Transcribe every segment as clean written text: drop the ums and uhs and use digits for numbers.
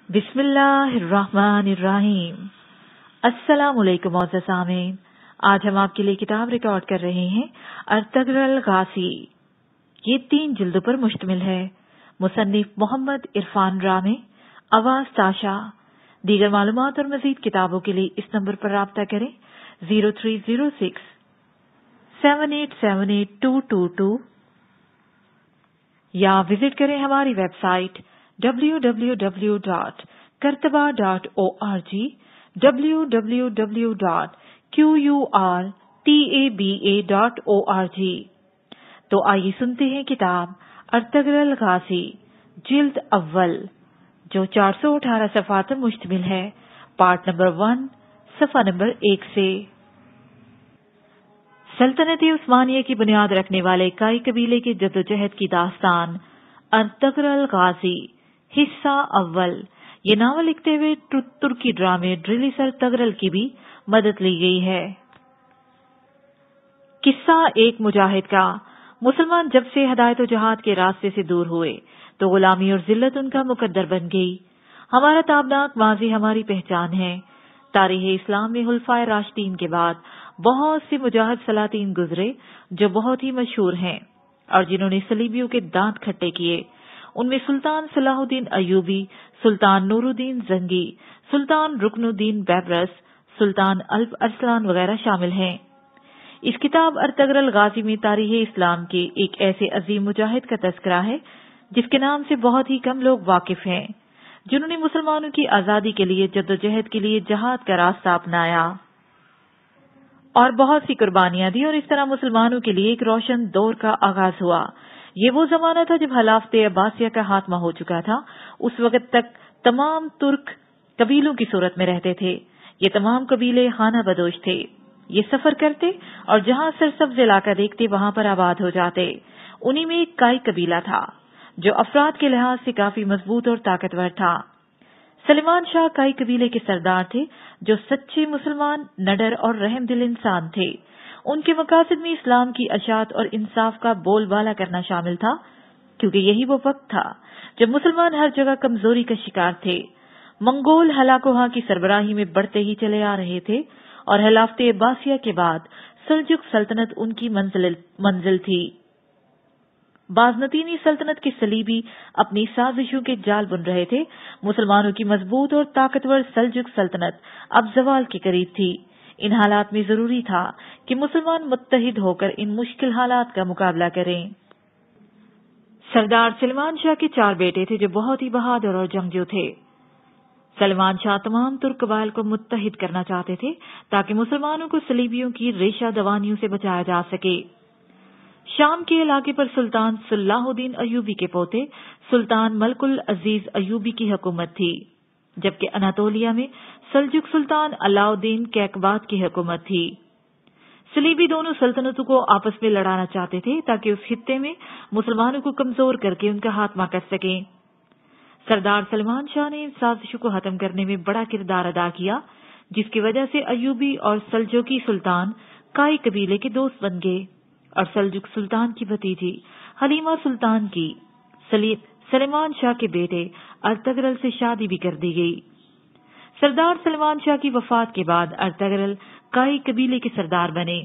बिस्मिल्लाहिर्रहमानिर्रहीम। अस्सलाम वालेकुम मोअज़्ज़ज़ सामीन। आज हम आपके लिए किताब रिकॉर्ड कर रहे हैं अर्तगरल गाज़ी। ये 3 जिल्दों पर मुश्तमिल है। मुसन्निफ मोहम्मद इरफान रामे, आवाज़ ताशा। दीगर मालूमात और मज़ीद किताबों के लिए इस नंबर पर राब्ता करें 0306 7878 या विजिट करें हमारी वेबसाइट www.kurtaba.org, www.qurtaba.org। तो आइए सुनते हैं किताब अर्तगरल गाज़ी जिल्द अव्वल, जो 418 सफ़हात पर मुश्तमिल है। पार्ट नंबर 1, सफ़ा नंबर 1 से। सल्तनत उस्मानिया की बुनियाद रखने वाले काई कबीले के जद्दोजहद की दास्तान अर्तगरल गाज़ी, हिस्सा अव्वल। ये नावल लिखते हुए तुर्की ड्रामे ड्रिलिस अर्तगरल की भी मदद ली गई है। किस्सा एक मुजाहिद का। मुसलमान जब से हदायत और जहाद के रास्ते से दूर हुए तो गुलामी और जिल्लत उनका मुकद्दर बन गई। हमारा ताबनाक माजी हमारी पहचान है। तारीख़ इस्लाम में खुलफाए राशिदीन के बाद बहुत से मुजाहिद सलातीन गुजरे जो बहुत ही मशहूर हैं और जिन्होंने सलीबियों के दांत खट्टे किए। उनमें सुल्तान सलाहुद्दीन अयूबी, सुल्तान नूरुद्दीन जंगी, सुल्तान रुकनुद्दीन बैबरस, सुल्तान अल्प अरसलान वगैरह शामिल हैं। इस किताब अर्तगरल गाज़ी में तारीख़ इस्लाम के एक ऐसे अजीम मुजाहिद का तज़किरा है जिसके नाम से बहुत ही कम लोग वाकिफ हैं, जिन्होंने मुसलमानों की आज़ादी के लिए जद्दोजहद के लिए जहाद का रास्ता अपनाया और बहुत सी कुर्बानियां दी, और इस तरह मुसलमानों के लिए एक रोशन दौर का आगाज हुआ। ये वो जमाना था जब खिलाफत अब्बासिया का खात्मा हो चुका था। उस वक्त तक तमाम तुर्क कबीलों की सूरत में रहते थे। ये तमाम कबीले खाना बदोश थे। ये सफर करते और जहां सरसब्ज इलाका देखते वहां पर आबाद हो जाते। उन्हीं में एक काई कबीला था जो अफराद के लिहाज से काफी मजबूत और ताकतवर था। सलेमान शाह काई कबीले के सरदार थे जो सच्चे मुसलमान, नडर और रहमदिल इंसान थे। उनके मकासद में इस्लाम की अशात और इंसाफ का बोलबाला करना शामिल था, क्योंकि यही वो वक्त था जब मुसलमान हर जगह कमजोरी का शिकार थे। मंगोल हलाकोहा की सरबराही में बढ़ते ही चले आ रहे थे और खिलाफत अब्बासिया के बाद सल्जुक सल्तनत उनकी मंजिल थी। बाज़नतीनी सल्तनत के सलीबी अपनी साजिशों के जाल बुन रहे थे। मुसलमानों की मजबूत और ताकतवर सल्जुक सल्तनत अब ज़वाल के करीब थी। इन हालात में जरूरी था कि मुसलमान मुत्तहिद होकर इन मुश्किल हालात का मुकाबला करें। सरदार सलेमान शाह के 4 बेटे थे जो बहुत ही बहादुर और जंगजू थे। सलेमान शाह तमाम तुर्क कबाइल को मुत्तहिद करना चाहते थे ताकि मुसलमानों को सलीबियों की रेशा दवानियों से बचाया जा सके। शाम के इलाके पर सुल्तान सलाहुद्दीन अयूबी के पोते सुल्तान मलकुल अजीज अयूबी की हुकूमत थी, जबकि अनातोलिया में सल्जुक सुल्तान अलाउद्दीन कैकबाद की हुकूमत थी। सलीबी दोनों सल्तनतों को आपस में लड़ाना चाहते थे ताकि उस खित्ते में मुसलमानों को कमजोर करके उनका खात्मा कर सकें। सरदार सलेमान शाह ने इन साजिशों को खत्म करने में बड़ा किरदार अदा किया, जिसकी वजह से अयूबी और सल्जुकी सुल्तान काई कबीले के दोस्त बन गए और सल्जुक सुल्तान की भतीजी हलीमा सुल्तान की सलेमान शाह के बेटे अर्तगरल से शादी भी कर दी गई। सरदार सलेमान शाह की वफात के बाद अर्तगरल काई कबीले के सरदार बने।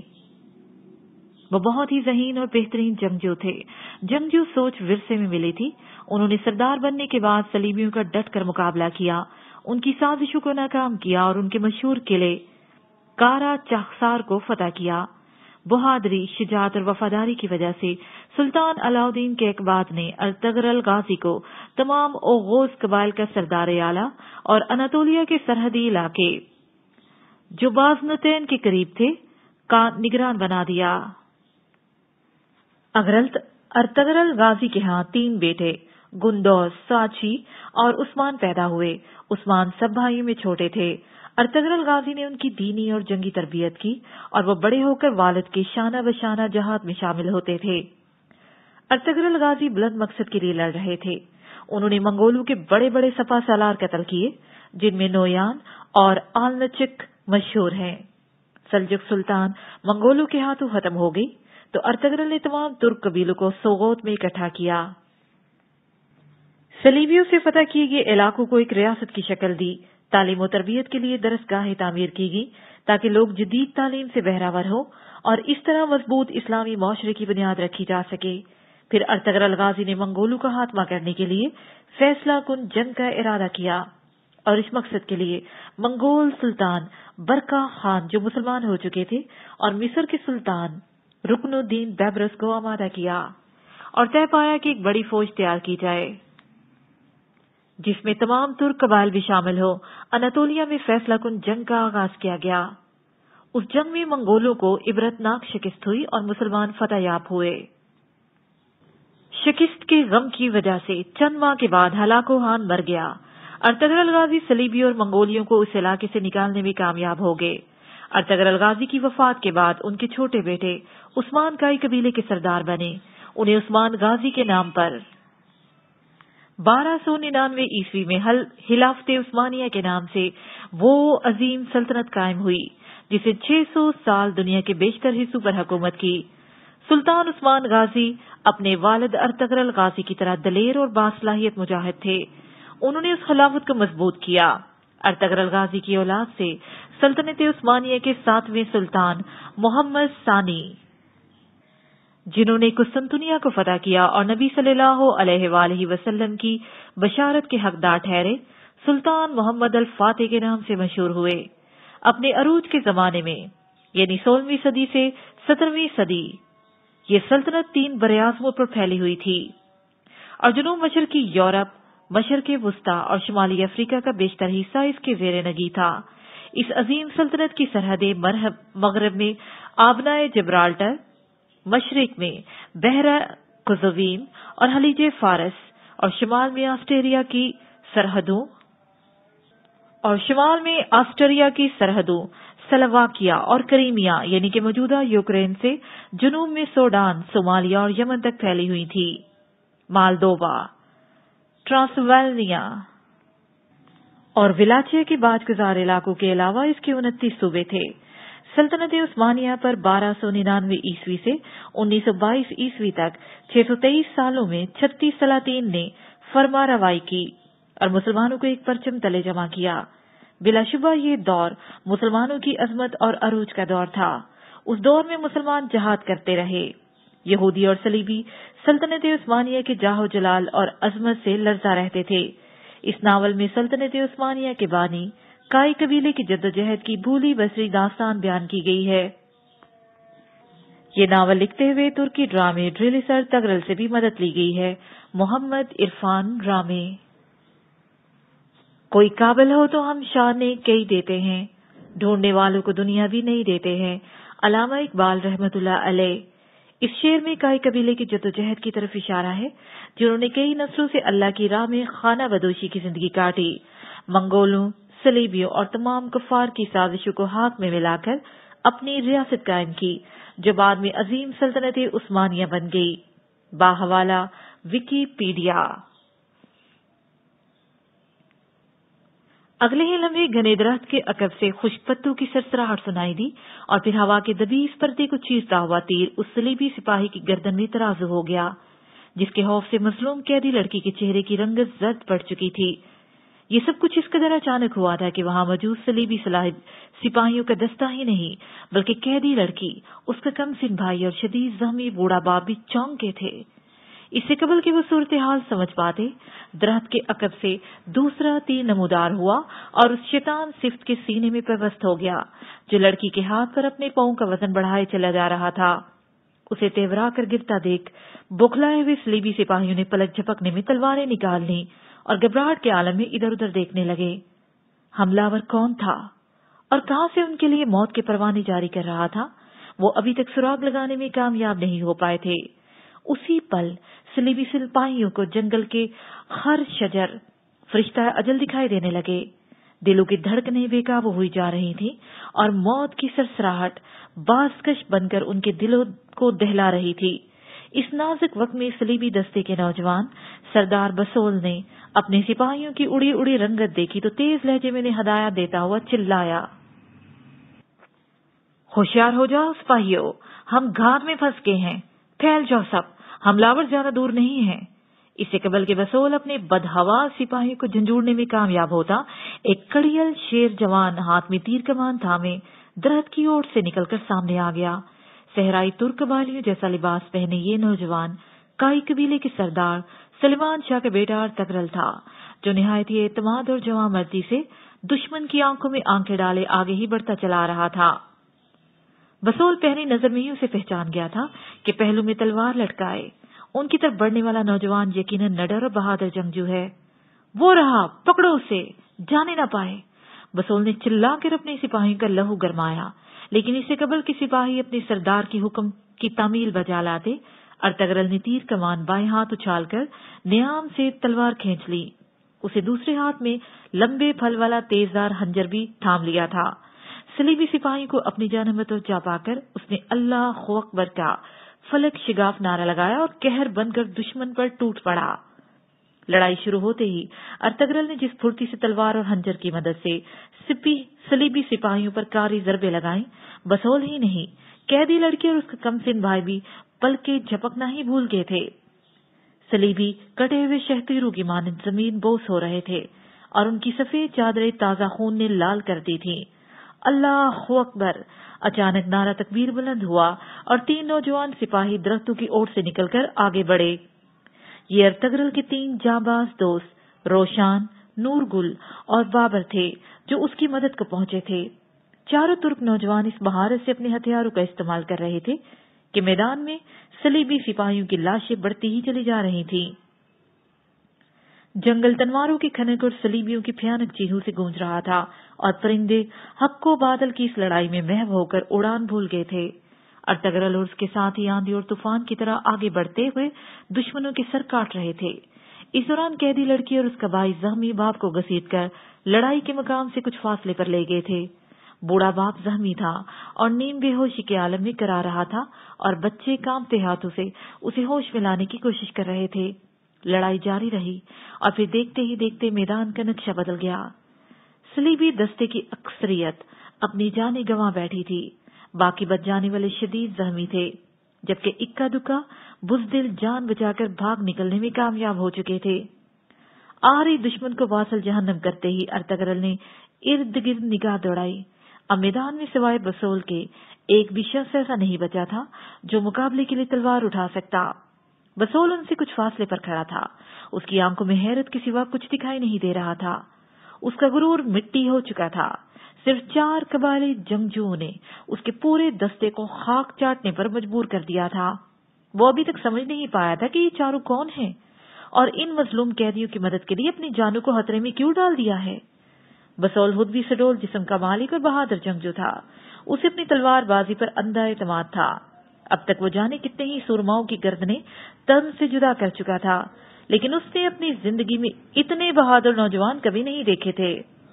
वो बहुत ही ज़हीन और बेहतरीन जंगजू थे। जंगजू सोच विरसे में मिली थी। उन्होंने सरदार बनने के बाद सलीबियों का डटकर मुकाबला किया, उनकी साजिशों को नाकाम किया और उनके मशहूर किले कारा चाहसार को फतह किया। बहादुरी, शुजाअत और वफादारी की वजह से सुल्तान अलाउद्दीन कैकबाद ने अर्तगरल गाज़ी को तमाम ओगोज कबाइल का सरदार आला और अनातोलिया के सरहदी इलाके जो बाज़नतैन के करीब थे का निगरान बना दिया। अर्तगरल गाज़ी के यहाँ 3 बेटे गुंदौज, साची और उस्मान पैदा हुए। उस्मान सब भाइयों में छोटे थे। अर्तगरल गाज़ी ने उनकी दीनी और जंगी तरबियत की और वो बड़े होकर वालिद के शाना बशाना जहाद में शामिल होते थे। अर्तगरल गाज़ी बुलंद मकसद के लिए लड़ रहे थे। उन्होंने मंगोलों के बड़े बड़े सपा सालार कत्ल किए, जिनमें नोयान और आलनचिक मशहूर हैं। सल्जुक सुल्तान मंगोलों के हाथों खत्म हो गई तो अर्तगरल ने तमाम तुर्क कबीलों को सोगोत में इकट्ठा किया। सलीबियों से फतह किए गए इलाकों को एक रियासत की शक्ल दी। तालीम और तरबियत के लिए दरसगाहें तामीर की गई ताकि लोग जदीद तालीम से बहरावर हो और इस तरह मजबूत इस्लामी माशरे की बुनियाद रखी जा सके। फिर अर्तगरल गाजी ने मंगोलों का खात्मा करने के लिए फैसला कुन जंग का इरादा किया और इस मकसद के लिए मंगोल सुल्तान बरका खान, जो मुसलमान हो चुके थे, और मिस्र के सुल्तान रुकनुद्दीन बैबरस को आमादा किया और तय पाया कि एक बड़ी फौज तैयार की जाए जिसमें तमाम तुर्क कबाइल भी शामिल हो। अनातोलिया में फैसला कुन जंग का आगाज किया गया। उस जंग में मंगोलों को इबरतनाक शिकस्त हुई और मुसलमान फतहयाब हुए। शिकस्त के गम की वजह से चंद माह के बाद हलाको खान मर गया। अर्तगरल गाजी सलीबी और मंगोलियों को उस इलाके से निकालने में कामयाब हो गए। अर्तगरल गाजी की वफात के बाद उनके छोटे बेटे उस्मान काई कबीले के सरदार बने। उन्हें उस्मान गाजी के नाम पर 1299 ईस्वी में हिलाफते उस्मानिया के नाम से वो अजीम सल्तनत कायम हुई जिसे 600 साल दुनिया के बेशतर हिस्सों पर हुकूमत की। सुल्तान उस्मान गाजी अपने वालिद अर्तगरल गाजी की तरह दलेर और बासलाहियत मुजाहिद थे। उन्होंने उस खिलाफत को मजबूत किया। अर्तगरल गाजी की औलाद से सल्तनत उस्मानिया के 7वें सुल्तान मोहम्मद सानी, जिन्होंने कुस्तुनतुनिया को फतह किया और नबी सल्लल्लाहु अलैहि वसल्लम की बशारत के हकदार ठहरे, सुल्तान मोहम्मद अल फातेह के नाम से मशहूर हुए। अपने अरूज के जमाने में यानी 16वीं सदी से 17वीं सदी ये सल्तनत 3 बरआज़मों पर फैली हुई थी और जुनूब मशरकी यूरोप, मशरक़े वुस्ता और शुमाली अफ्रीका का बेशतर हिस्सा इसके ज़ेरे नगी था। इस अजीम सल्तनत की सरहदें मगरब में आबनाए जिब्राल्टर, मशरिक में बहरा कुज़वीन और खलीजे फारस और शिमाल में ऑस्ट्रिया की सरहदों स्लोवाकिया और क्रीमिया यानी कि मौजूदा यूक्रेन से जुनूब में सूडान, सोमालिया और यमन तक फैली हुई थी। मालदोवा, ट्रांसवाल्निया और विलाचिया के बाजगुजार इलाकों के अलावा इसके 29 सूबे थे। सल्तनत उस्मानिया पर 1299 ईस्वी से 1922 ईस्वी तक 623 सालों में 36 सलातीन ने फरमारवाई की और मुसलमानों को एक परचम तले जमा किया। बिलाशुबा ये दौर मुसलमानों की अजमत और अरूज का दौर था। उस दौर में मुसलमान जहाद करते रहे। यहूदी और सलीबी सल्तनत उस्मानिया के जाहो जलाल और अजमत से लरज़ा रहते थे। इस नावल में सल्तनत उस्मानिया के बानी काई कबीले की जद्दोजहद की भूली बसरी दास्तान बयान की गई है। ये नावल लिखते हुए तुर्की ड्रामे ड्रिलिसर तगरल से भी मदद ली गई है। मोहम्मद इरफान ड्रामे। कोई काबिल हो तो हम शाने कई देते हैं, ढूंढने वालों को दुनिया भी नहीं देते हैं। अल्लामा इकबाल रहमतुल्लाह अलैह। इस शेर में काई कबीले की जद्दोजहद की तरफ इशारा है, जिन्होंने कई नस्लों से अल्लाह की राह में खाना बदोशी की जिंदगी काटी। मंगोलों, सलीबियों और तमाम कुफार की साजिशों को हाथ में मिलाकर अपनी रियासत कायम की, जो बाद में अजीम सल्तनत उस्मानिया बन गई। बाहवाला विकीपीडिया। अगले ही लम्हे घने दरख्त के अकब से खुश्क पत्तों की सरसराहट सुनाई दी और फिर हवा के दबीज पर्दे को चीरता हुआ तीर उस सलीबी सिपाही की गर्दन में तराजू हो गया, जिसके खौफ से मजलूम कैदी लड़की के चेहरे की रंगत जर्द पड़ चुकी थी। ये सब कुछ इस कदर अचानक हुआ था कि वहां मौजूद सलीबी सिपाहियों का दस्ता ही नहीं बल्कि कैदी लड़की, उसका कमसिन भाई और शदीद जख्मी बूढ़ा बाप भी चौंके थे। इससे कबल कि वो सूरत हाल समझ पाते, दरख्त के अकब से दूसरा तीर नमूदार हुआ और उस शैतान सिफ्त के सीने में पेवस्त हो गया, जो लड़की के हाथ पर अपने पांव का वजन बढ़ाए चला जा रहा था। उसे तेवरा कर गिरता देख बौखलाए हुए सलीबी सिपाहियों ने पलक झपकने में तलवारें निकाल ली और घबराहट के आलम में इधर उधर देखने लगे। हमलावर कौन था और कहां से उनके लिए मौत के परवाने जारी कर रहा था, वो अभी तक सुराग लगाने में कामयाब नहीं हो पाए थे। उसी पल सलीबी सिपाहियों को जंगल के हर शजर फरिश्ता अजल दिखाई देने लगे। दिलों की धड़कनें बेकाबू हुई जा रही थी और मौत की सरसराहट बाजकश बनकर उनके दिलों को दहला रही थी। इस नाजुक वक्त में सलीबी दस्ते के नौजवान सरदार बसोल ने अपने सिपाहियों की उड़ी उड़ी रंगत देखी तो तेज लहजे में हदायत देता हुआ चिल्लाया, होशियार हो जाओ सिपाहियों, हम घात में फंस गए हैं, फैल जाओ सब, हमलावर ज्यादा दूर नहीं है। اس سے قبل کے بسول اپنے بدحواس سپاہیوں کو جھنجھوڑنے میں کامیاب ہوتا، ایک کڑیل شیر جوان ہاتھ میں تیر کمان تھامے درخت کی اوٹ سے نکل کر سامنے آ گیا۔ صحرائی ترک قبائلیوں جیسا لباس پہنے یہ نوجوان کائی قبیلے کے سردار سلیمان شاہ کا بیٹا ارطغرل تھا، جو نہایت ہی اعتماد اور جواں مردی سے دشمن کی آنکھوں میں آنکھیں ڈالے آگے ہی بڑھتا چلا رہا تھا۔ بسول پہلی نظر میں ہی اسے پہچان گیا تھا کہ پہلو میں تلوار لٹکائے ان کی طرف بڑھنے والا نوجوان یقیناً نڈر اور بہادر جنگجو ہے۔ وہ رہا، پکڑو اسے، جانے نہ پائے۔ بسول نے چلا کر اپنے سپاہیوں کا لہو گرمایا، لیکن اس سے قبل کے سپاہی اپنے سردار کی حکم کی تعمیل بجا لاتے، ارطغرل نے تیر کمان بائیں ہاتھ اچھال کر نیام سے تلوار کھینچ لی۔ اسے دوسرے ہاتھ میں لمبے پھل والا تیزدار خنجر بھی تھام لیا تھا۔ صلیبی سپاہی کو اپنی جانب متوجہ پا کر اس نے اللہ اکبر کا فلک شگاف نعرہ لگایا اور قہر بن کر دشمن پر ٹوٹ پڑا۔ لڑائی شروع ہوتے ہی ارطغرل نے جس پھرتی سے تلوار اور خنجر کی مدد سے صلیبی سپاہیوں پر کاری ضربیں لگائیں، بسول ہی نہیں قیدی لڑکی اور اس کا کم سن بھائی بھی پلکیں جھپکنا ہی بھول گئے تھے۔ صلیبی کٹے ہوئے شہتیروں کی مانند زمین بوس ہو رہے تھے اور ان کی سفید چادریں تازہ خون نے لال کر دی تھی۔ اللہ اکبر! اچانک نعرہ تکبیر بلند ہوا اور 3 نوجوان سپاہی درختوں کی اوٹ سے نکل کر آگے بڑھے۔ یہ ارطغرل کے 3 جانباز دوست روشان، نور گل اور بابر تھے جو اس کی مدد کو پہنچے تھے۔ چاروں ترک نوجوان اس مہارت سے اپنے ہتھیاروں کا استعمال کر رہے تھے کہ میدان میں صلیبی سپاہیوں کی لاشیں بڑھتی ہی چلی جا رہی تھیں۔ جنگل تنواروں کی کھنک اور صلیبیوں کی بھیانک چیخوں سے گونج رہا تھا اور پرندے حق و بادل کی اس لڑائی میں محو ہو کر اڑان بھول گئے تھے۔ ارطغرل اور اس کے ساتھ ہی آندھی اور طوفان کی طرح آگے بڑھتے ہوئے دشمنوں کے سر کاٹ رہے تھے۔ اس دوران قیدی لڑکی اور اس کا بھائی زخمی باپ کو گھسیٹ کر لڑائی کے مقام سے کچھ فاصلے پر لے گئے تھے۔ بوڑھا باپ زخمی تھا اور نیم بے ہوشی کے عالم میں کرا رہا تھا اور بچے کانپتے ہاتھوں سے اسے ہوش میں لانے کی کوشش کر رہے تھے۔ لڑائی جاری رہی اور پھر دیکھتے ہی دیکھتے میدان کا نقشہ بدل گیا۔ صلیبی دستے کی اکثریت اپنی جانیں گنوا بیٹھی تھی، باقی بچ جانے والے شدید زخمی تھے، جبکہ اکا دکا بزدل جان بچا کر بھاگ نکلنے میں کامیاب ہو چکے تھے۔ آخری دشمن کو واصل جہنم کرتے ہی ارطغرل نے ارد گرد نگاہ دوڑائی۔ اب میدان میں سوائے بسول کے ایک بھی شخص ایسا نہیں بچا تھا جو مقابلے کے لیے تلوار اٹھا سکتا۔ بسول ان سے کچھ فاصلے پر کھڑا تھا، اس کی آنکھوں میں حیرت کے سوا کچھ دکھائی نہیں دے رہا تھا۔ اس کا غرور مٹی ہو چکا تھا۔ صرف 4 قبائلی جنگجوؤں نے اس کے پورے دستے کو خاک چاٹنے پر مجبور کر دیا تھا۔ وہ ابھی تک سمجھ نہیں پایا تھا کہ یہ چاروں کون ہیں اور ان مظلوم قیدیوں کی مدد کے لیے اپنی جانوں کو خطرے میں کیوں ڈال دیا ہے۔ بسول خود بھی سڈول جسم کا مالک اور بہادر جنگجو تھا، اسے اپنی تلوار بازی پر اندھا اعتماد تھا۔ اب تک وہ جانے کتنے ہی سورماؤں کی گردنیں تن سے جدا کر چکا تھا، لیکن اس نے اپنی زندگی میں اتنے بہادر نوجوان کبھی نہیں دیکھے تھے۔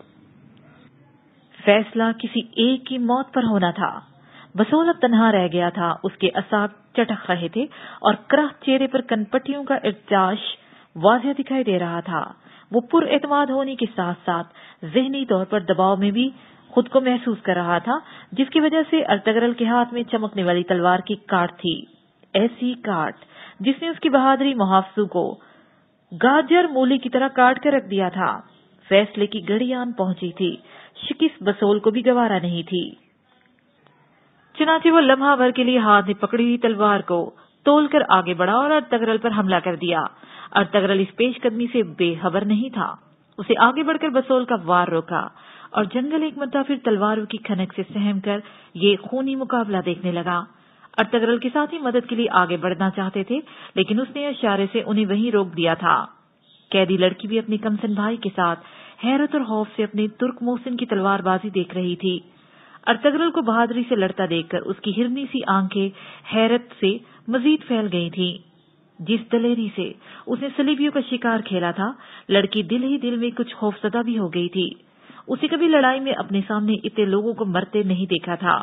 فیصلہ کسی ایک کی موت پر ہونا تھا۔ بسول اب تنہا رہ گیا تھا، اس کے اعصاب چٹک رہے تھے اور کرہ چہرے پر کنپٹیوں کا ارتعاش واضح دکھائی دے رہا تھا۔ وہ پر اعتماد ہونے کے ساتھ ساتھ ذہنی طور پر دباؤ میں بھی خود کو محسوس کر رہا تھا، جس کی وجہ سے ارطغرل کے ہاتھ میں چمکنے والی تلوار کی کاٹ تھی، ایسی کاٹ جس نے اس کی بہادری محافظوں کو گاجر مولی کی طرح کاٹ کر رکھ دیا تھا۔ فیصلے کی گھڑی آن پہنچی تھی، شکست بسول کو بھی گوارا نہیں تھی۔ چنانچہ وہ لمحہ بھر کے لیے ہاتھ میں پکڑی ہوئی تلوار کو تول کر آگے بڑھا اور ارطغرل پر حملہ کر دیا۔ ارطغرل اس پیش قدمی سے بے خبر نہیں تھا، اسے آگے بڑھ کر بسول کا وار روکا اور جنگل ایک مرتبہ پھر تلواروں کی کھنک سے سہم کر یہ خونی مقابلہ دیکھنے لگا۔ ارطغرل کے ساتھ ہی مدد کے لیے آگے بڑھنا چاہتے تھے، لیکن اس نے اشارے سے انہیں وہیں روک دیا تھا۔ قیدی لڑکی بھی اپنے کمسن بھائی کے ساتھ حیرت اور خوف سے اپنے ترک محسن کی تلوار بازی دیکھ رہی تھی۔ ارطغرل کو بہادری سے لڑتا دیکھ کر اس کی ہرنی سی آنکھیں حیرت سے مزید پھیل گئی تھیں۔ جس دلیری سے اس نے صلیبیوں کا شکار کھیلا تھا، لڑکی دل ہی دل میں کچھ خوفزدہ بھی ہو گئی تھی۔ اسے کبھی لڑائی میں اپنے سامنے اتنے لوگوں کو مرتے نہیں دیکھا تھا۔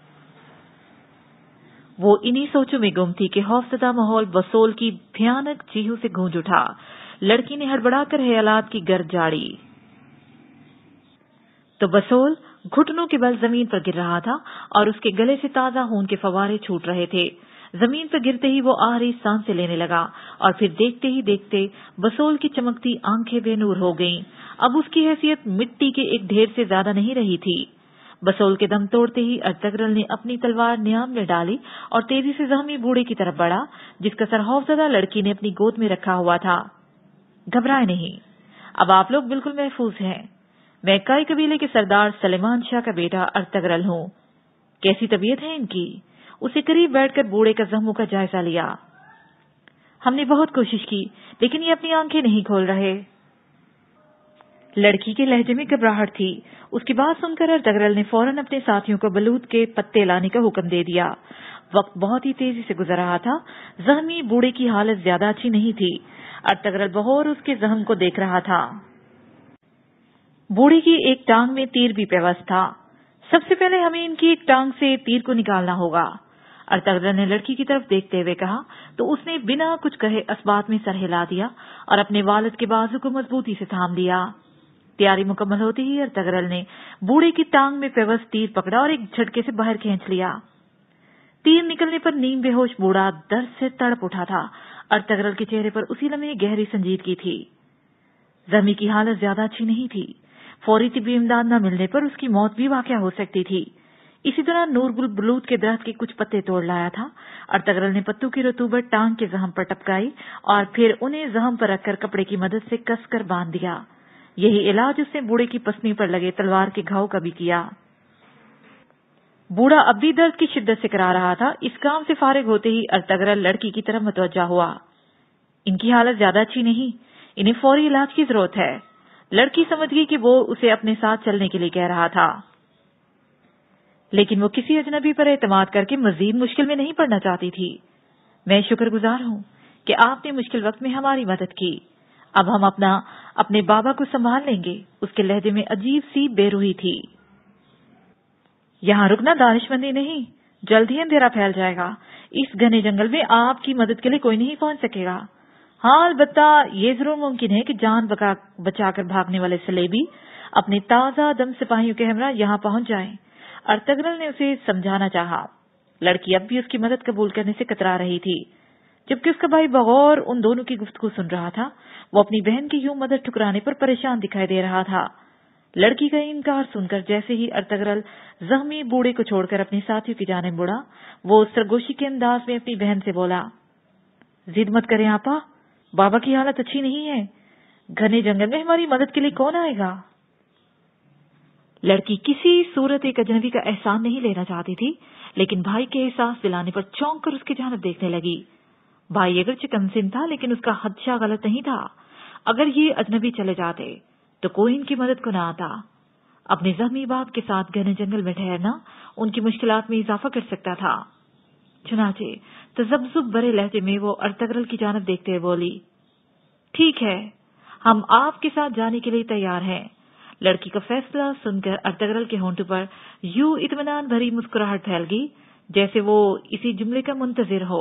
وہ انہی سوچوں میں گم تھی کہ خوفزدہ ماحول بسول کی بھیانک چیخوں سے گونج اٹھا۔ لڑکی نے ہڑبڑا کر خیالات کی گرد جاڑی تو بسول گھٹنوں کے بل زمین پر گر رہا تھا اور اس کے گلے سے تازہ خون کے فوارے چھوٹ رہے تھے۔ زمین پر گرتے ہی وہ آہری سانسیں لینے لگا اور پھر دیکھتے ہی دیکھتے بسول کی چمکتی آنکھیں بے نور ہو گئیں۔ اب اس کی حیثیت مٹی کے ایک ڈھیر سے زیادہ نہیں رہی تھی۔ بسول کے دم توڑتے ہی ارطغرل نے اپنی تلوار نیام میں ڈالی اور تیزی سے زخمی بوڑھے کی طرف بڑھا جس کا سر خوفزدہ لڑکی نے اپنی گود میں رکھا ہوا تھا۔ گھبرائے نہیں، اب آپ لوگ بالکل محفوظ ہیں۔ میں کئی قبیلے کے سردار سلیمان شاہ کا بیٹا ارطغرل ہوں۔ کیسی طبیعت ہے ان کی؟ اسے قریب بیٹھ کر بوڑھے کا زخموں کا جائزہ لیا۔ ہم نے بہت کوشش کی لیکن یہ اپنی آنکھیں نہیں کھول رہے۔ لڑکی کے لہجے میں گھبراہٹ تھی۔ اس کی بات سن کر ارطغرل نے فوراً اپنے ساتھیوں کو بلوط کے پتے لانے کا حکم دے دیا۔ وقت بہت ہی تیزی سے گزر رہا تھا۔ زخمی بوڑھے کی حالت زیادہ اچھی نہیں تھی۔ ارطغرل بغور اس کے زخم کو دیکھ رہا تھا۔ بوڑھے کی ایک ٹانگ میں تیر بھی پیوست تھا۔ سب سے پہلے ہمیں ان کی ایک ٹانگ سے تیر کو نکالنا ہوگا، ارطغرل نے لڑکی کی طرف دیکھتے ہوئے کہا تو اس نے بنا کچھ کہے اسبات میں سر ہلا دیا اور اپنے والد کے بازو کو مضبوطی سے تھام لیا۔ تیاری مکمل ہوتے ہی ارطغرل نے بوڑھے کی ٹانگ میں پیوست تیر پکڑا اور ایک جھٹکے سے باہر کھینچ لیا۔ تیر نکلنے پر نیم بے ہوش بوڑھا درد سے تڑپ اٹھا تھا۔ ارطغرل کے چہرے پر اسی لمحے گہری سنجیدگی تھی۔ زخمی کی حالت زیادہ اچھی نہیں تھی۔ فوری طبی امداد نہ ملنے پر اس کی موت بھی واقع ہو سکتی تھی۔ اسی طرح نورگل بلوط کے درخت کے کچھ پتے توڑ لایا تھا۔ ارطغرل نے پتوں کی رطوبت ٹانگ کے زخم پر ٹپکائی اور پھر انہیں زخم پر رکھ کر کپڑے کی مدد سے کس کر باندھ دیا۔ یہی علاج اس نے بوڑھے کی پسلی پر لگے تلوار کے گھاؤ کا بھی کیا۔ بوڑھا اب بھی درد کی شدت سے کرا رہا تھا۔ اس کام سے فارغ ہوتے ہی ارطغرل لڑکی کی طرف متوجہ ہوا۔ ان کی حالت زیادہ اچھی نہیں، انہیں فوری علاج کی ضرورت ہے۔ لڑکی سمجھ گئی کہ وہ اسے اپنے ساتھ چلنے کے لیے کہہ رہا تھا، لیکن وہ کسی اجنبی پر اعتماد کر کے مزید مشکل میں نہیں پڑنا چاہتی تھی۔ میں شکر گزار ہوں کہ آپ نے مشکل وقت میں ہماری مدد کی۔ اب ہم اپنے بابا کو سنبھال لیں گے۔ اس کے لہجے میں عجیب سی بے روحی تھی۔ یہاں رکنا دانش مندی نہیں، جلد ہی اندھیرا پھیل جائے گا۔ اس گھنے جنگل میں آپ کی مدد کے لیے کوئی نہیں پہنچ سکے گا۔ ہاں، البتہ یہ ضرور ممکن ہے کہ جان بچا کر بھاگنے والے سلیبی اپنے تازہ دم سپاہیوں کے ہمراہ یہاں پہنچ جائیں۔ ارطغرل نے اسے سمجھانا چاہا۔ لڑکی اب بھی اس کی مدد قبول کرنے سے کترا رہی تھی، جبکہ اس کا بھائی بغور ان دونوں کی گفتگو سن رہا تھا۔ وہ اپنی بہن کی یوں مدد ٹھکرانے پر پریشان دکھائی دے رہا تھا۔ لڑکی کا انکار سن کر جیسے ہی ارطغرل زخمی بوڑھے کو چھوڑ کر اپنے ساتھیوں کی جانب مڑا، وہ سرگوشی کے انداز میں اپنی بہن سے بولا، ضد مت کریں آپا، بابا کی حالت اچھی نہیں ہے۔ گھنے جنگل میں ہماری مدد کے لیے کون آئے گا؟ لڑکی کسی صورت ایک اجنبی کا احسان نہیں لینا چاہتی تھی، لیکن بھائی کے احساس دلانے پر چونک کر اس کی جانب دیکھنے لگی۔ بھائی اگرچہ کمسن تھا لیکن اس کا خدشہ غلط نہیں تھا۔ اگر یہ اجنبی چلے جاتے تو کوئی ان کی مدد کو نہ آتا۔ اپنے زخمی باپ کے ساتھ گھنے جنگل میں ٹھہرنا ان کی مشکلات میں اضافہ کر سکتا تھا۔ چنانچہ تذبذب بھرے لہجے میں وہ ارطغرل کی جانب دیکھتے ہوئے بولی، ٹھیک ہے، ہم آپ کے ساتھ جانے کے لیے تیار ہیں۔ لڑکی کا فیصلہ سن کر ارطغرل کے ہونٹوں پر یوں اطمینان بھری مسکراہٹ پھیل گئی جیسے وہ اسی جملے کا منتظر ہو۔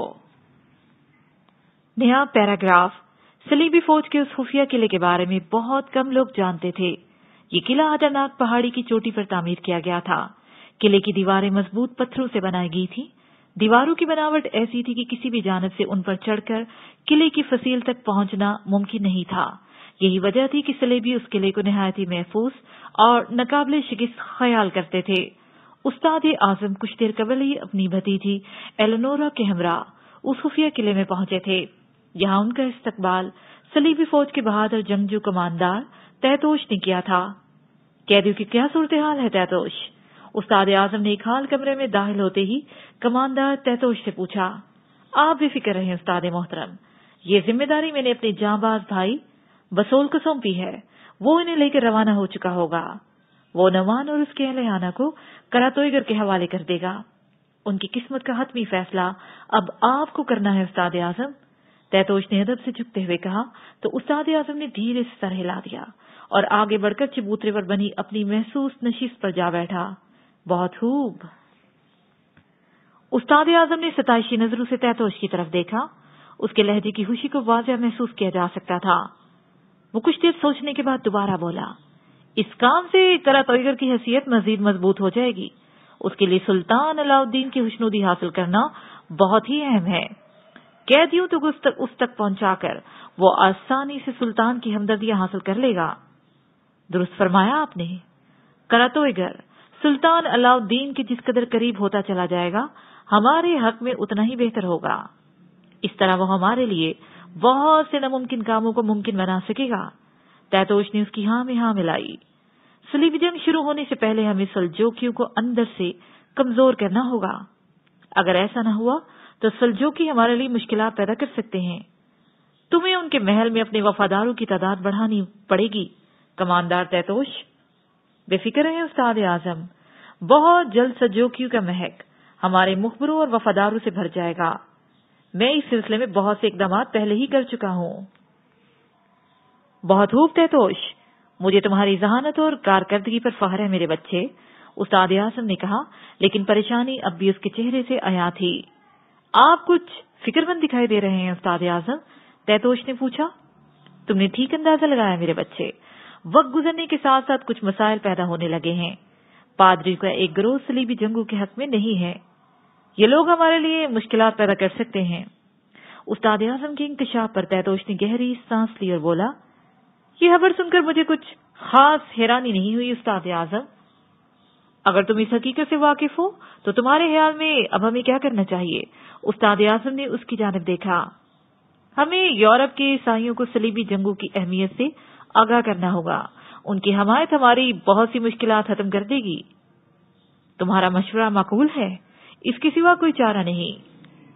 نیا پیراگراف۔ صلیبی فوج کے اس خفیہ قلعے کے بارے میں بہت کم لوگ جانتے تھے۔ یہ قلعہ خطرناک پہاڑی کی چوٹی پر تعمیر کیا گیا تھا۔ قلعے کی دیواریں مضبوط پتھروں سے بنائی گئی تھیں۔ دیواروں کی بناوٹ ایسی تھی کہ کسی بھی جانب سے ان پر چڑھ کر قلعے کی فصیل تک پہنچنا ممکن نہیں تھا۔ یہی وجہ تھی کہ صلیبی اس قلعے کو نہایت ہی محفوظ اور ناقابل شکست خیال کرتے تھے۔ استاد اعظم کچھ دیر قبل ہی اپنی بھتیجی ایلنورا کے ہمراہ اس خفیہ قلعے میں پہنچے تھے۔ یہاں ان کا استقبال صلیبی فوج کے بہادر جنگجو کماندار تحتوش نے کیا تھا۔ قیدیوں کی کیا صورتحال ہے تحتوش؟ استاد اعظم نے ایک حال کمرے میں داخل ہوتے ہی کماندار تحتوش سے پوچھا۔ آپ بے فکر رہیں استاد محترم، یہ ذمہ داری میں نے اپنے جاں باز بھائی بسول کو سونپی ہے، وہ انہیں لے کر روانہ ہو چکا ہوگا۔ وہ نعمان اور اس کے اہل خانہ کو کراتوئیگر کے حوالے کر دے گا۔ ان کی قسمت کا حتمی فیصلہ اب آپ کو کرنا ہے استاد اعظم۔ تحتوش نے ادب سے جھکتے ہوئے کہا تو استاد اعظم نے دھیرے سے سر ہلا دیا اور آگے بڑھ کر چبوترے پر بنی اپنی محسوس نشست پر جا بیٹھا۔ بہت خوب۔ استاد اعظم نے ستائشی نظروں سے تحتوش کی طرف دیکھا۔ اس کے لہجے کی خوشی کو واضح محسوس کیا جا سکتا تھا۔ وہ کچھ دیر سوچنے کے بعد دوبارہ بولا، اس کام سے کراتوئیگر کی حیثیت مزید مضبوط ہو جائے گی۔ اس کے لیے سلطان علاؤ الدین کی خوشنودی حاصل کرنا بہت ہی اہم ہے۔ قیدیوں تک اس تک پہنچا کر وہ آسانی سے سلطان کی ہمدردیاں حاصل کر لے گا۔ درست فرمایا آپ نے۔ کراتویگر سلطان علاؤ الدین کے جس قدر قریب ہوتا چلا جائے گا ہمارے حق میں اتنا ہی بہتر ہوگا۔ اس طرح وہ ہمارے لیے بہت سے ناممکن کاموں کو ممکن بنا سکے گا۔ تیتوش نے اس کی ہاں میں ہاں ملائی۔ صلیبی جنگ شروع ہونے سے پہلے ہمیں سلجوکیوں کو اندر سے کمزور کرنا ہوگا۔ اگر ایسا نہ ہوا تو سلجوکی ہمارے لیے مشکلات پیدا کر سکتے ہیں۔ تمہیں ان کے محل میں اپنے وفاداروں کی تعداد بڑھانی پڑے گی کماندار تیتوش۔ بے فکر رہیں استاد اعظم، بہت جلد سلجوکیوں کا محک ہمارے مخبروں اور وفاداروں سے بھر جائے گا۔ میں اس سلسلے میں بہت سے اقدامات پہلے ہی کر چکا ہوں۔ بہت خوب تیتوش، مجھے تمہاری ذہانت اور کارکردگی پر فخر ہے میرے بچے، استاد اعظم نے کہا، لیکن پریشانی اب بھی اس کے چہرے سے عیاں تھی۔ آپ کچھ فکر مند دکھائی دے رہے ہیں استاد اعظم، تیتوش نے پوچھا۔ تم نے ٹھیک اندازہ لگایا میرے بچے، وقت گزرنے کے ساتھ ساتھ کچھ مسائل پیدا ہونے لگے ہیں۔ پادری کا ایک گروہ صلیبی جنگوں کے حق میں نہیں ہے، یہ لوگ ہمارے لیے مشکلات پیدا کر سکتے ہیں۔ استاد اعظم کے انکشاف پر تیتوش نے گہری سانس لی اور بولا، یہ خبر سن کر مجھے کچھ خاص حیرانی نہیں ہوئی استاد اعظم۔ اگر تم اس حقیقت سے واقف ہو تو تمہارے خیال میں اب ہمیں کیا کرنا چاہیے؟ استاد اعظم نے اس کی جانب دیکھا۔ ہمیں یورپ کے عیسائیوں کو صلیبی جنگوں کی اہمیت سے آگاہ کرنا ہوگا، ان کی حمایت ہماری بہت سی مشکلات ختم کر دے گی۔ تمہارا مشورہ معقول ہے، اس کے سوا کوئی چارہ نہیں۔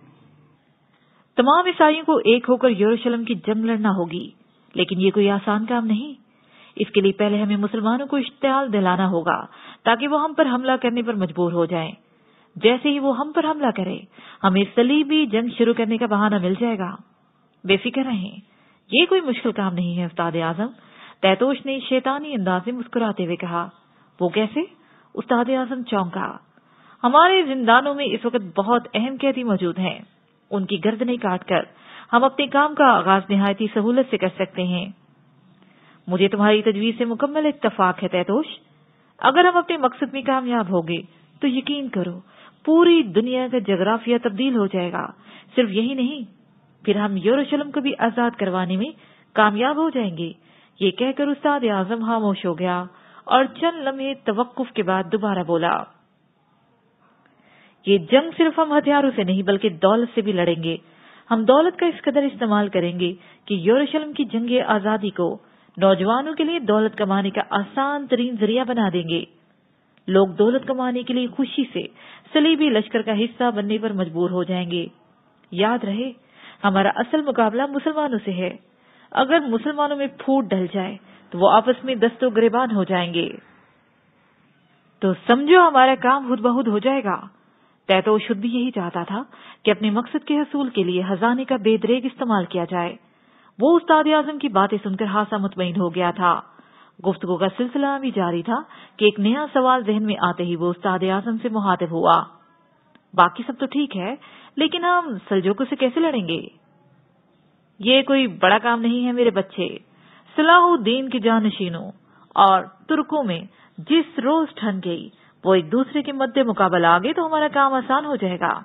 تمام عیسائیوں کو ایک ہو کر یروشلم کی جنگ لڑنا ہوگی، لیکن یہ کوئی آسان کام نہیں۔ اس کے لیے پہلے ہمیں مسلمانوں کو اشتعال دلانا ہوگا تاکہ وہ ہم پر حملہ کرنے پر مجبور ہو جائیں۔ جیسے ہی وہ ہم پر حملہ کرے ہمیں صلیبی جنگ شروع کرنے کا بہانہ مل جائے گا۔ بے فکر رہیں، یہ کوئی مشکل کام نہیں ہے استاد اعظم، تیتوش نے شیطانی انداز میں مسکراتے ہوئے کہا۔ وہ کیسے؟ استاد اعظم چونکا۔ ہمارے زندانوں میں اس وقت بہت اہم قیدی موجود ہیں، ان کی گردنیں کاٹ کر ہم اپنے کام کا آغاز نہایتی سہولت سے کر سکتے ہیں۔ مجھے تمہاری تجویز سے مکمل اتفاق ہے تیتوش، اگر ہم اپنے مقصد میں کامیاب ہو گئے تو یقین کرو پوری دنیا کا جغرافیہ تبدیل ہو جائے گا۔ صرف یہی نہیں، پھر ہم یروشلم کو بھی آزاد کروانے میں کامیاب ہو جائیں گے۔ یہ کہہ کر استاد اعظم خاموش ہو گیا اور چند لمحے توقف کے بعد دوبارہ بولا، یہ جنگ صرف ہم ہتھیاروں سے نہیں بلکہ دولت سے بھی لڑیں گے۔ ہم دولت کا اس قدر استعمال کریں گے کہ یروشلم کی جنگ آزادی کو نوجوانوں کے لیے دولت کمانے کا آسان ترین ذریعہ بنا دیں گے۔ لوگ دولت کمانے کے لیے خوشی سے صلیبی لشکر کا حصہ بننے پر مجبور ہو جائیں گے۔ یاد رہے، ہمارا اصل مقابلہ مسلمانوں سے ہے۔ اگر مسلمانوں میں پھوٹ ڈل جائے تو وہ آپس میں دست و گریبان ہو جائیں گے، تو سمجھو ہمارا کام خود بخود ہو جائے گا۔ تیتوش خود بھی یہی چاہتا تھا کہ اپنے مقصد کے حصول کے لیے خزانے کا بے دریغ استعمال کیا جائے۔ وہ استاد اعظم کی باتیں سن کر خاصا مطمئن ہو گیا تھا۔ گفتگو کا سلسلہ بھی جاری تھا کہ ایک نیا سوال ذہن میں آتے ہی وہ استاد اعظم سے مخاطب ہوا۔ باقی سب تو ٹھیک ہے، لیکن ہم سلجوکوں سے کیسے لڑیں گے؟ یہ کوئی بڑا کام نہیں ہے میرے بچے۔ صلاح الدین کے جانشینوں اور ترکوں میں جس روز ٹھن گئی وہ ایک دوسرے کے مد مقابلہ آگے تو ہمارا کام آسان ہو جائے گا۔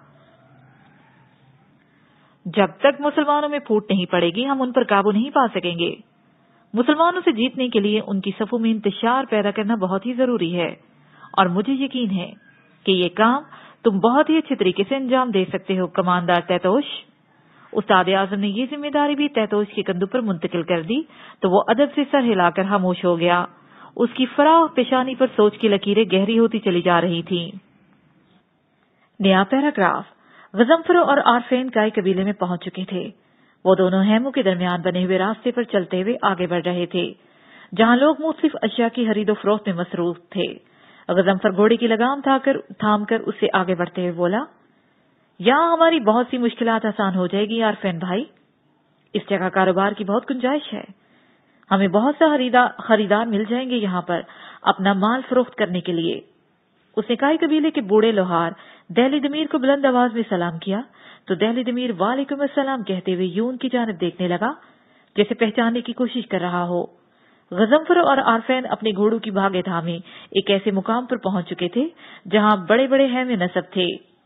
جب تک مسلمانوں میں پھوٹ نہیں پڑے گی ہم ان پر قابو نہیں پا سکیں گے۔ مسلمانوں سے جیتنے کے لیے ان کی صفوں میں انتشار پیدا کرنا بہت ہی ضروری ہے، اور مجھے یقین ہے کہ یہ کام تم بہت ہی اچھے طریقے سے انجام دے سکتے ہو کماندار تیتوش۔ استاد اعظم نے یہ ذمہ داری بھی تیتوش کے کندھوں پر منتقل کر دی تو وہ ادب سے سر ہلا کر خاموش ہو گیا۔ اس کی فراخ پیشانی پر سوچ کی لکیریں گہری ہوتی چلی جا رہی تھیں۔ نیا پیراگراف۔ غضنفر اور عارفین کائی قبیلے میں پہنچ چکے تھے۔ وہ دونوں خیموں کے درمیان بنے ہوئے راستے پر چلتے ہوئے آگے بڑھ رہے تھے، جہاں لوگ مختلف اشیاء کی خرید و فروخت میں مصروف تھے۔ غضنفر گھوڑے کی لگام تھام کر اس سے آگے بڑھتے ہوئے بولا، یہاں ہماری بہت سی مشکلات آسان ہو جائے گی عارفین بھائی، اس جگہ کاروبار کی بہت گنجائش ہے، ہمیں بہت سا خریدار مل جائیں گے یہاں پر اپنا مال فروخت کرنے کے لیے۔ اس نے کائی قبیلے کے بوڑھے لوہار دہلی دمیر کو بلند آواز میں سلام کیا تو دہلی دمیر وعلیکم السلام کہتے ہوئے یوں ان کی جانب دیکھنے لگا جیسے پہچاننے کی کوشش کر رہا ہو۔ غضنفر اور عارفین اپنے گھوڑوں کی بھاگے تھامے ایک ایسے مقام پر پہنچ چکے تھے جہاں بڑے بڑے خیمے نصب تھے۔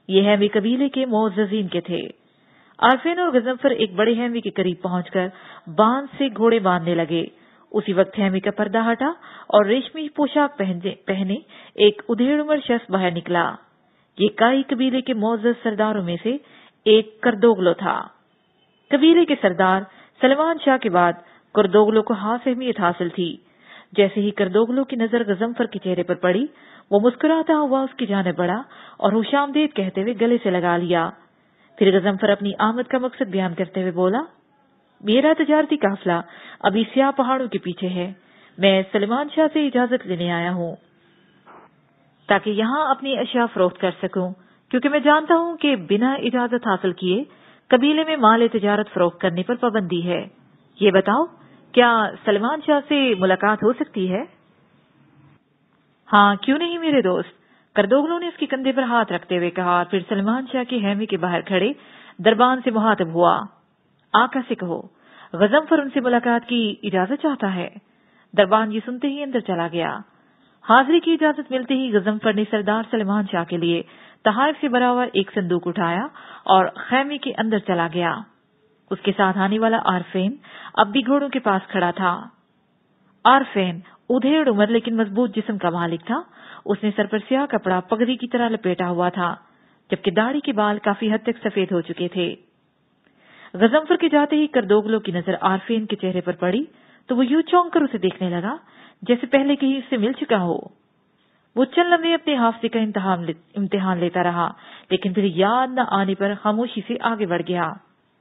یہ ہیمی قبیلے کے معززین کے تھے۔ عارفین اور غضنفر ایک بڑے ہیمی کے قریب پہنچ کر باندھ سے گھوڑے باندھنے لگے۔ اسی وقت ہیمی کا پردہ ہٹا اور ریشمی پوشاک پہنے ایک ادھیڑ عمر شخص باہر نکلا۔ یہ کائی قبیلے کے معزز سرداروں میں سے ایک کردوغلو تھا۔ قبیلے کے سردار سلمان شاہ کے بعد کردوغلو کو خاص اہمیت حاصل تھی۔ جیسے ہی کردوغلو کی نظر غضنفر کے چہرے پر پڑی، وہ مسکراتا ہوا اس کی جانب بڑھا اور خوش آمدید کہتے ہوئے گلے سے لگا لیا۔ پھر غضنفر اپنی آمد کا مقصد بیان کرتے ہوئے بولا، میرا تجارتی قافلہ ابھی سیاہ پہاڑوں کے پیچھے ہے۔ میں سلمان شاہ سے اجازت لینے آیا ہوں تاکہ یہاں اپنی اشیاء فروخت کر سکوں، کیونکہ میں جانتا ہوں کہ بنا اجازت حاصل کیے قبیلے میں مال تجارت فروخت کرنے پر پابندی ہے۔ یہ بتاؤ، کیا سلمان شاہ سے ملاقات ہو سکتی ہے؟ ہاں، کیوں نہیں میرے دوست، کردوغلو نے اس کے کندھے پر ہاتھ رکھتے ہوئے کہا، پھر سلمان شاہ کے خیمے کے باہر کھڑے دربان سے مخاطب ہوا۔ آقا سے کہو، غضنفر ان سے ملاقات کی اجازت چاہتا ہے۔ دربان یہ سنتے ہی اندر چلا گیا۔ حاضری کی اجازت ملتے ہی غضنفر نے سردار سلمان شاہ کے لیے تحائف سے بھرا ہوا ایک صندوق اٹھایا اور خیمے کے اندر چلا گیا۔ اس کے ساتھ آنے والا عارفین اب بھی گھوڑوں کے پاس کھڑا تھا۔ عارفین ادھیڑ عمر لیکن مضبوط جسم کا مالک تھا۔ اس نے سر پر سیاہ کپڑا پگڑی کی طرح لپیٹا ہوا تھا، جبکہ داڑھی کے بال کافی حد تک سفید ہو چکے تھے۔ غضنفر کے جاتے ہی کردوغلو کی نظر عارفین کے چہرے پر پڑی تو وہ یوں چونک کر اسے دیکھنے لگا جیسے پہلے کہیں اس سے مل چکا ہو۔ وہ چند لمحے اپنے حافظے کا امتحان لیتا رہا، لیکن پھر یاد نہ آنے پر خاموشی سے آگے بڑھ گیا۔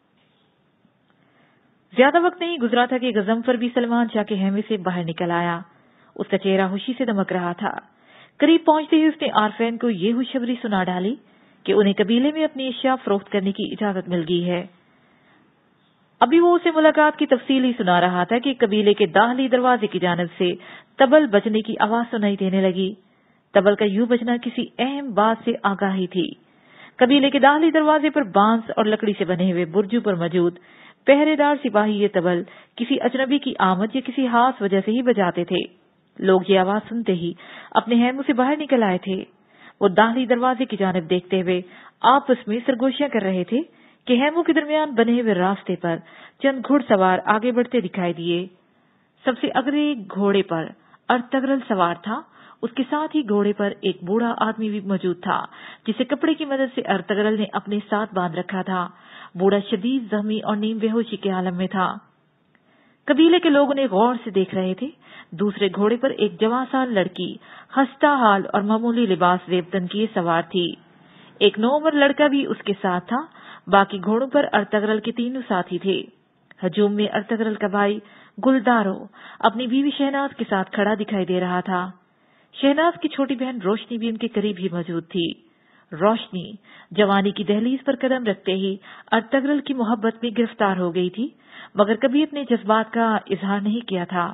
زیادہ وقت نہیں گزرا تھا کہ غضنفر بھی سلمان شاہ کے خیمے سے باہر نکل آیا۔ اس کا چہرہ خوشی سے دمک رہا تھا۔ قریب پہنچتے ہی اس نے عارفین کو یہ خوشخبری سنا ڈالی کہ انہیں قبیلے میں اپنی اشیاء فروخت کرنے کی اجازت مل گئی ہے۔ ابھی وہ اسے ملاقات کی تفصیل ہی سنا رہا تھا کہ قبیلے کے داخلی دروازے کی جانب سے تبل بجنے کی آواز سنائی دینے لگی۔ تبل کا یوں بجنا کسی اہم بات سے آگاہی تھی۔ قبیلے کے داخلی دروازے پر بانس اور لکڑی سے بنے ہوئے برجوں پر موجود پہرے دار سپاہی یہ تبل کسی اجنبی کی آمد یا کسی خاص وجہ سے ہی بجاتے تھے۔ لوگ یہ آواز سنتے ہی اپنے خیموں سے باہر نکل آئے تھے۔ وہ داخلی دروازے کی جانب دیکھتے ہوئے آپس میں سرگوشیاں کر رہے تھے کہ خیموں کے درمیان بنے ہوئے راستے پر چند گھڑ سوار آگے بڑھتے دکھائی دیے۔ سب سے اگلے گھوڑے پر ارتغرل سوار تھا۔ اس کے ساتھ ہی گھوڑے پر ایک بوڑھا آدمی بھی موجود تھا، جسے کپڑے کی مدد سے ارتغرل نے اپنے ساتھ باندھ رکھا تھا۔ بوڑھا شدید زخمی اور نیم بے ہوشی کے عالم میں تھا۔ قبیلے کے لوگ انہیں غور سے دیکھ رہے تھے۔ دوسرے گھوڑے پر ایک جوان سال لڑکی خستہ حال اور معمولی لباس زیبتن کیے سوار تھی۔ ایک نوعمر لڑکا بھی اس کے ساتھ تھا۔ باقی گھوڑوں پر ارتغرل کے تینوں ساتھی تھے۔ ہجوم میں ارتغرل کا بھائی گلدارو اپنی بیوی شہناز کے ساتھ کھڑا دکھائی دے رہا تھا۔ شہناز کی چھوٹی بہن روشنی بھی ان کے قریب ہی موجود تھی۔ روشنی جوانی کی دہلیز پر قدم رکھتے ہی ارتغرل کی محبت میں گرفتار ہو گئی تھی، مگر کبھی اپنے جذبات کا اظہار نہیں کیا تھا۔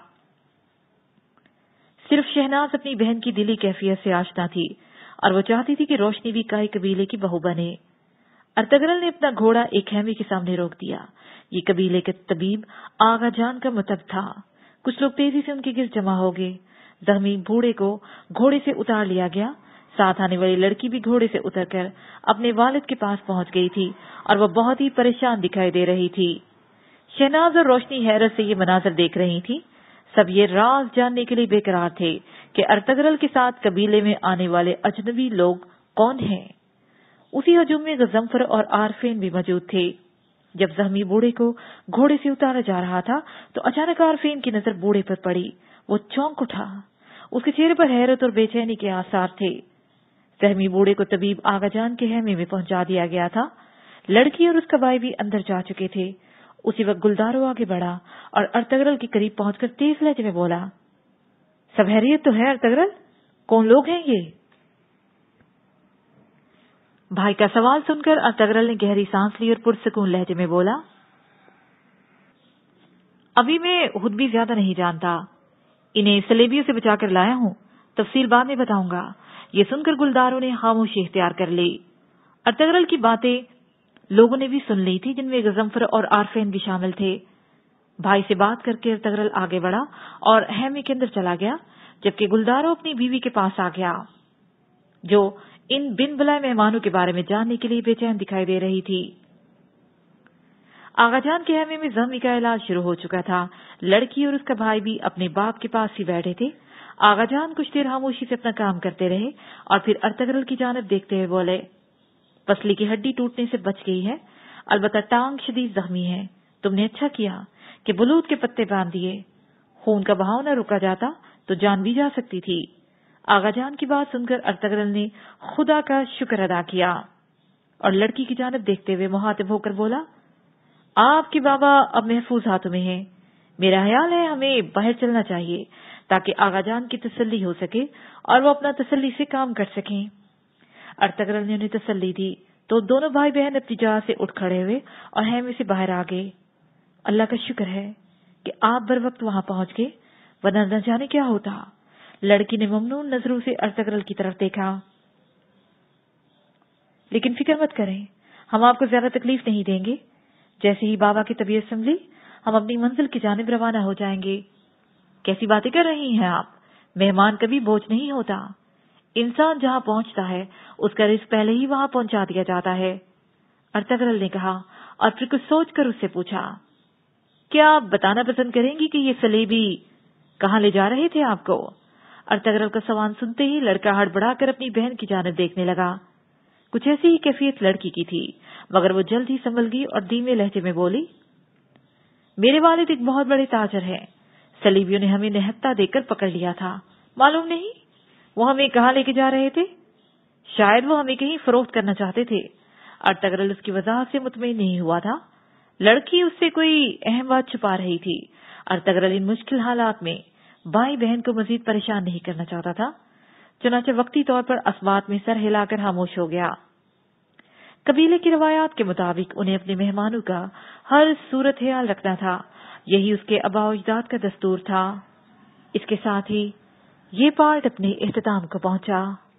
صرف شہناز اپنی بہن کی دلی کیفیت سے آشنا تھی اور وہ چاہتی تھی کہ روشنی بھی کائی قبیلے کی بہو بنے۔ ارتغرل نے اپنا گھوڑا ایک خیمے کے سامنے روک دیا۔ یہ قبیلے کے طبیب آغا جان کا متب تھا۔ کچھ لوگ تیزی سے ان کے گرد جمع ہو گئے۔ زخمی بوڑھے کو گھوڑے سے اتار لیا گیا۔ ساتھ آنے والی لڑکی بھی گھوڑے سے اتر کر اپنے والد کے پاس پہنچ گئی تھی اور وہ بہت ہی پریشان دکھائی دے رہی تھی۔ شہناز اور روشنی حیرت سے یہ مناظر دیکھ رہی تھی۔ سب یہ راز جاننے کے لیے بے قرار تھے کہ ارتغرل کے ساتھ قبیلے میں آنے والے اجنبی لوگ کون ہیں۔ اسی ہجوم میں غضنفر اور عارفین بھی موجود تھے۔ جب زخمی بوڑھے کو گھوڑے سے اتارا جا رہا تھا تو اچانک عارفین کی نظر بوڑھے پر پڑی۔ وہ چونک اٹھا۔ اس کے چہرے پر حیرت اور بے چینی کے آثار تھے۔ زخمی بوڑھے کو طبیب آغا جان کے خیمے میں پہنچا دیا گیا تھا۔ لڑکی اور اس کا بھائی بھی اندر جا چکے تھے۔ اسی وقت گلدارو آگے بڑھا اور ارتغرل کے قریب پہنچ کر تیز لہجے میں بولا، سب خیریت تو ہے ارتغرل؟ کون لوگ ہیں یہ؟ بھائی کا سوال سن کر ارتغرل نے گہری سانس لی اور پرسکون لہجے میں بولا، ابھی میں خود بھی زیادہ نہیں جانتا، انہیں سلیبیوں سے بچا کر لایا ہوں، تفصیل بعد میں بتاؤں گا۔ یہ سن کر گلدارو نے خاموشی اختیار کر لی۔ ارتغرل کی باتیں لوگوں نے بھی سن لی تھی، جن میں غضنفر اور عارفین بھی شامل تھے۔ بھائی سے بات کر کے ارتغرل آگے بڑھا اور خیمے کے اندر چلا گیا، جبکہ گلدارو اپنی بیوی کے پاس آ گیا، جو इन बिन बुलाए मेहमानों के बारे में जानने के लिए बेचैन दिखाई दे रही थी। आगाजान के खेमे में जख्मी का इलाज शुरू हो चुका था। लड़की और उसका भाई भी अपने बाप के पास ही बैठे थे। आगाजान कुछ देर खामोशी से अपना काम करते रहे और फिर अर्तगरल की जानिब देखते हुए बोले, पसली की हड्डी टूटने से बच गई है, अलबत्ता टांग शदीद जख्मी है। तुमने अच्छा किया कि बलूत के पत्ते बांध दिए। खून का बहाव न रुका जाता तो जान भी जा सकती थी। आगाजान की बात सुनकर अर्तगरल ने खुदा का शुक्र अदा किया और लड़की की जानिब देखते हुए मुहातिब होकर बोला, आपके बाबा अब महफूज हाथों में हैं। मेरा ख्याल है हमें बाहर चलना चाहिए ताकि आगाजान की तसल्ली हो सके और वो अपना तसल्ली से काम कर सकें। अर्तगरल ने उन्हें तसल्ली दी तो दोनों भाई बहन अपनी जगह से उठ खड़े हुए और खेमे से बाहर आ गए। अल्लाह का शुक्र है कि आप बर वक्त वहां पहुंच गए, वरना न जाने क्या होता। लड़की ने ममनून नजरों से अर्तगरल की तरफ देखा। लेकिन फिक्र मत करें, हम आपको ज्यादा तकलीफ नहीं देंगे। जैसे ही बाबा की तबीयत संभली हम अपनी मंजिल की जानिब रवाना हो जाएंगे। कैसी बातें कर रही हैं आप? मेहमान कभी बोझ नहीं होता। इंसान जहां पहुंचता है उसका रिस्क पहले ही वहां पहुंचा दिया जाता है, अर्तगरल ने कहा और फिर कुछ सोचकर उससे पूछा, क्या आप बताना पसंद करेंगी कि ये सलेबी कहाँ ले जा रहे थे आपको? अर्तगरल का सवाल सुनते ही लड़का हड़बड़ाकर अपनी बहन की जानिब देखने लगा। कुछ ऐसी ही कैफियत लड़की की थी, मगर वो जल्द ही संभल गई और धीमे लहजे में बोली, मेरे वालिद एक बहुत बड़े ताजर हैं। सलीबियों ने हमें निहत्था देकर पकड़ लिया था। मालूम नहीं वो हमें कहाँ लेके जा रहे थे। शायद वो हमें कहीं फरोख्त करना चाहते थे। अर्तगरल उसकी वजाहत से मुतमईन नहीं हुआ था। लड़की उससे कोई अहम बात छुपा रही थी। अर्तगरल इन मुश्किल हालात में भाई बहन को मजीद परेशान नहीं करना चाहता था। चुनांचे वक्ती तौर पर अस्बात में सर हिलाकर खामोश हो गया। कबीले की रवायात के मुताबिक उन्हें अपने मेहमानों का हर सूरत ख्याल रखना था। यही उसके आबा अजदाद का दस्तूर था। इसके साथ ही ये पार्ट अपने इख्तिताम को पहुंचा।